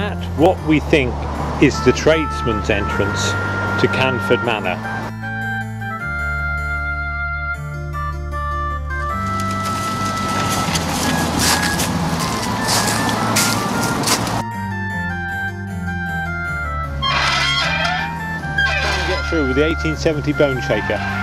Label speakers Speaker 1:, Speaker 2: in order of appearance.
Speaker 1: at what we think is the tradesman's entrance to Canford Manor. Get through with the 1870 Boneshaker.